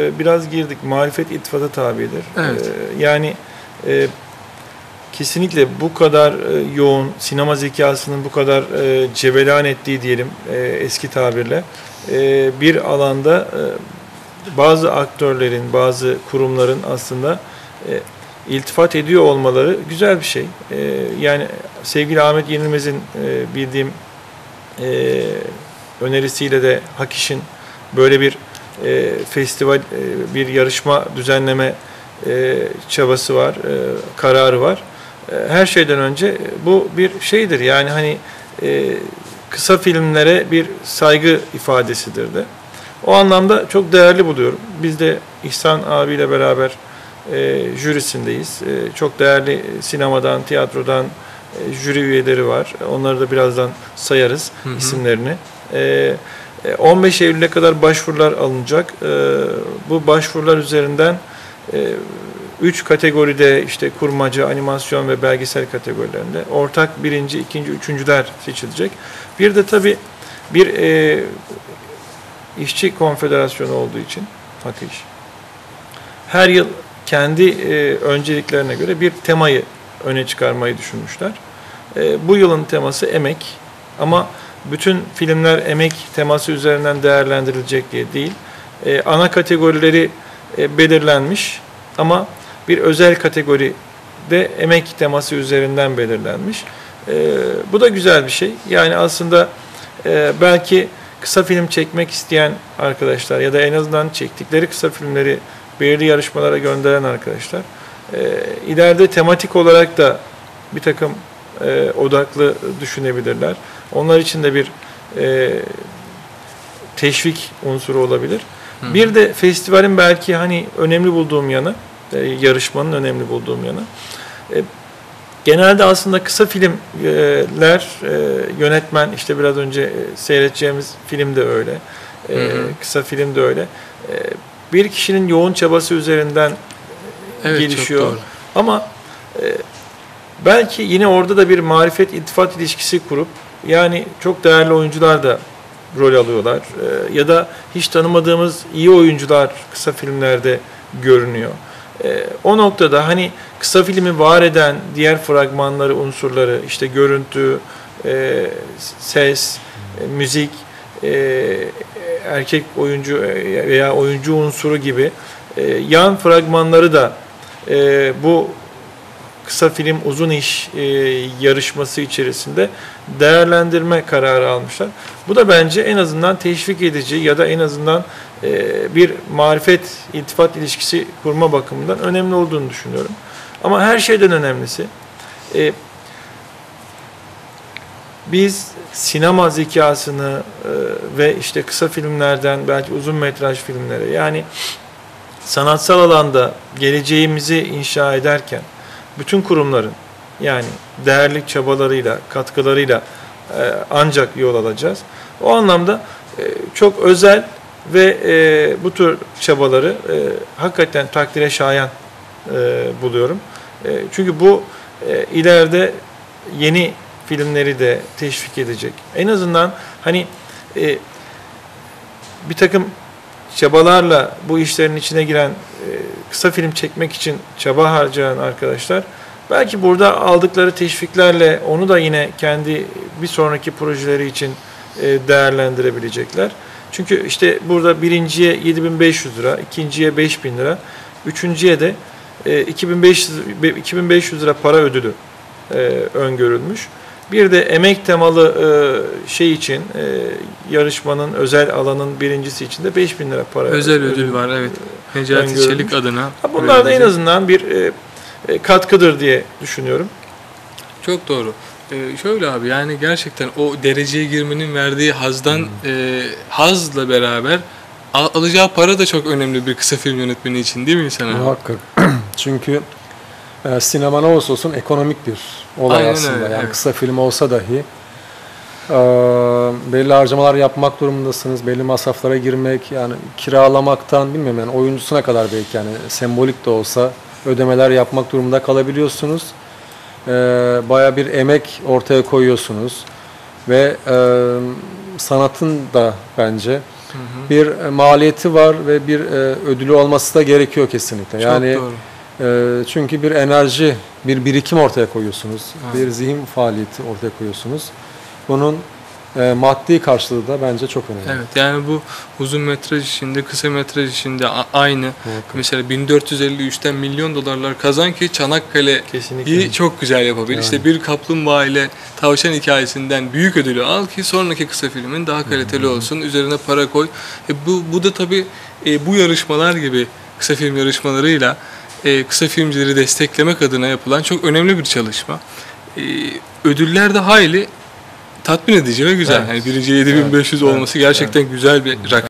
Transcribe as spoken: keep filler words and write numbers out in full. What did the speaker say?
e, biraz girdik. Marifet iltifata tabidir. Evet. E, yani e, kesinlikle bu kadar e, yoğun, sinema zekasının bu kadar e, cevelan ettiği diyelim e, eski tabirle e, bir alanda e, bazı aktörlerin, bazı kurumların aslında e, iltifat ediyor olmaları güzel bir şey. E, yani sevgili Ahmet Yenilmez'in e, bildiğim e, önerisiyle de Hakiş'in böyle bir e, festival, e, bir yarışma düzenleme e, çabası var, e, kararı var. E, her şeyden önce bu bir şeydir. Yani hani e, kısa filmlere bir saygı ifadesidir de. O anlamda çok değerli buluyorum. Biz de İhsan abiyle beraber e, jürisindeyiz. E, çok değerli sinemadan, tiyatrodan e, jüri üyeleri var. Onları da birazdan sayarız, hı hı, isimlerini. E, on beş Eylül'e kadar başvurular alınacak. E, bu başvurular üzerinden e, üç kategoride, işte kurmaca, animasyon ve belgesel kategorilerinde ortak birinci, ikinci, üçüncüler seçilecek. Bir de tabii bir e, işçi konfederasyonu olduğu için Hakiş her yıl kendi e, önceliklerine göre bir temayı öne çıkarmayı düşünmüşler. E, bu yılın teması emek, ama bütün filmler emek teması üzerinden değerlendirilecek diye değil. E, ana kategorileri e, belirlenmiş ama bir özel kategori de emek teması üzerinden belirlenmiş. E, bu da güzel bir şey. Yani aslında e, belki kısa film çekmek isteyen arkadaşlar ya da en azından çektikleri kısa filmleri belirli yarışmalara gönderen arkadaşlar e, ileride tematik olarak da bir takım e, odaklı düşünebilirler. Onlar için de bir e, teşvik unsuru olabilir. Hı. Bir de festivalin belki hani önemli bulduğum yanı, e, yarışmanın önemli bulduğum yanı, e, genelde aslında kısa filmler, e, yönetmen, işte biraz önce seyredeceğimiz film de öyle, e, hı hı. kısa film de öyle. E, bir kişinin yoğun çabası üzerinden evet, gelişiyor. Ama e, belki yine orada da bir marifet iltifat ilişkisi kurup, yani çok değerli oyuncular da rol alıyorlar. E, ya da hiç tanımadığımız iyi oyuncular kısa filmlerde görünüyor. E, o noktada hani kısa filmi var eden diğer fragmanları, unsurları, işte görüntü, e, ses, e, müzik, e, erkek oyuncu veya oyuncu unsuru gibi e, yan fragmanları da e, bu kısa film uzun iş e, yarışması içerisinde değerlendirme kararı almışlar. Bu da bence en azından teşvik edici ya da en azından e, bir marifet, iltifat ilişkisi kurma bakımından önemli olduğunu düşünüyorum. Ama her şeyden önemlisi, e, biz sinema zekasını e, ve işte kısa filmlerden belki uzun metraj filmlere, yani sanatsal alanda geleceğimizi inşa ederken bütün kurumların, yani değerli çabalarıyla, katkılarıyla e, ancak yol alacağız. O anlamda e, çok özel ve e, bu tür çabaları e, hakikaten takdire şayan e, buluyorum. E, çünkü bu e, ileride yeni filmleri de teşvik edecek. En azından hani e, bir takım çabalarla bu işlerin içine giren, e, kısa film çekmek için çaba harcayan arkadaşlar belki burada aldıkları teşviklerle onu da yine kendi bir sonraki projeleri için e, değerlendirebilecekler. Çünkü işte burada birinciye yedi bin beş yüz lira, ikinciye beş bin lira, üçüncüye de e, iki bin beş yüz lira para ödülü e, öngörülmüş. Bir de emek temalı e, şey için, e, yarışmanın özel alanın birincisi için de beş bin lira para özel ödül, ödül var, evet. Necati Çelik adına. Ha, bunlar da en azından bir e, e, katkıdır diye düşünüyorum. Çok doğru. Ee, şöyle abi, yani gerçekten o dereceye girmenin verdiği hazdan, hmm. e, hazla beraber al, alacağı para da çok önemli bir kısa film yönetmeni için, değil mi sana? Muhakkak. Çünkü e, sinema ne olursa olsun ekonomik bir olay. Aynen aslında. Öyle, yani evet. Kısa film olsa dahi e, belli harcamalar yapmak durumundasınız. Belli masraflara girmek, yani kiralamaktan bilmiyorum, yani oyuncusuna kadar belki, yani sembolik de olsa ödemeler yapmak durumunda kalabiliyorsunuz. E, bayağı bir emek ortaya koyuyorsunuz ve e, sanatın da bence hı. Bir e, maliyeti var ve bir e, ödülü olması da gerekiyor kesinlikle. Yani Çok doğru. e, çünkü bir enerji, bir birikim ortaya koyuyorsunuz. Evet. Bir zihin faaliyeti ortaya koyuyorsunuz. Bunun e, maddi karşılığı da bence çok önemli. Evet, yani bu uzun metraj işinde, kısa metraj işinde a- aynı. Evet. Mesela bin dört yüz elli üçten milyon dolarlar kazan ki Çanakkale'yi Kesinlikle. çok güzel yapabil. Yani. İşte bir kaplumbağa ile tavşan hikayesinden büyük ödülü al ki sonraki kısa filmin daha kaliteli olsun. Üzerine para koy. E bu, bu da tabii e, bu yarışmalar gibi kısa film yarışmalarıyla e, kısa filmcileri desteklemek adına yapılan çok önemli bir çalışma. E, ödüller de hayli tatmin edici ve güzel. Evet. Yani birinci yedi bin beş yüz Evet. olması gerçekten güzel bir rakam.